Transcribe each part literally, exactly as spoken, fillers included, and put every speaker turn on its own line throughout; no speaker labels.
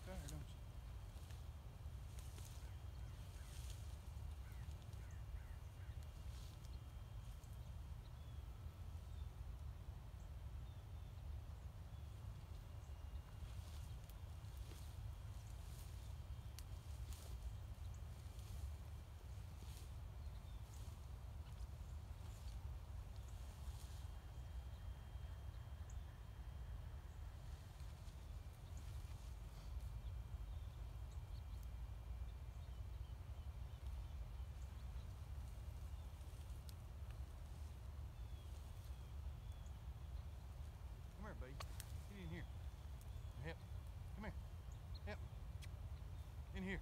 down there, don't you? Come here, buddy. Get in here. Help. Come here. Help. In here.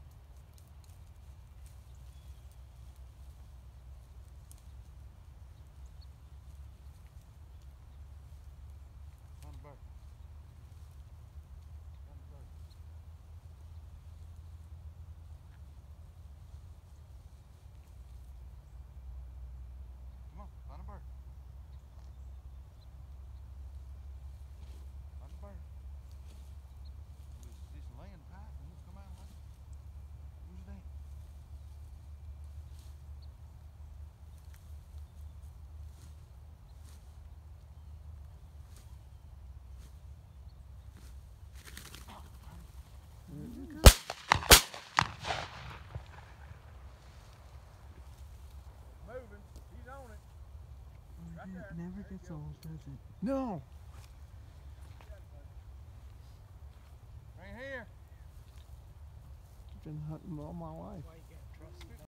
Find the bird. Find the bird. Come on, find a bird. Find a bird. Is this laying tight and won't come out like it? Who's that? Moving. He's on it. Right there.
It never gets old, does it?
No. Right here.
I've been hunting all my life.